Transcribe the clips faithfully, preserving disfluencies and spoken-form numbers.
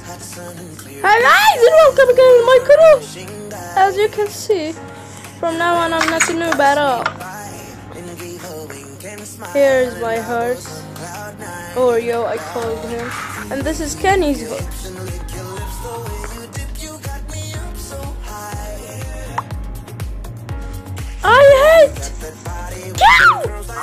Hi guys, and welcome again to my channel. As you can see, from now on I'm not a noob at all. Here's my horse, Oreo I called him, and this is Kenny's horse. I hate cow!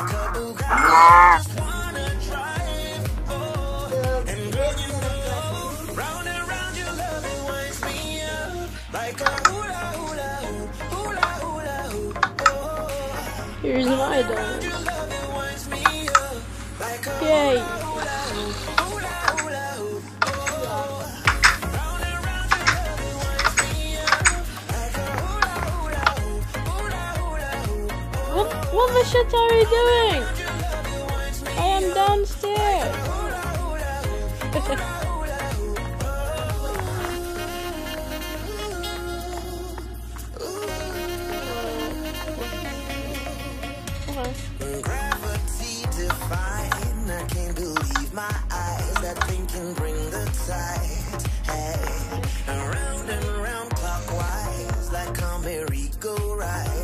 Here's my dog. Yay. What, what the shit are you doing? I am downstairs. Gravity define, I can't believe my eyes. That thing can bring the tide. Hey, around and around clockwise, like a merry-go-round.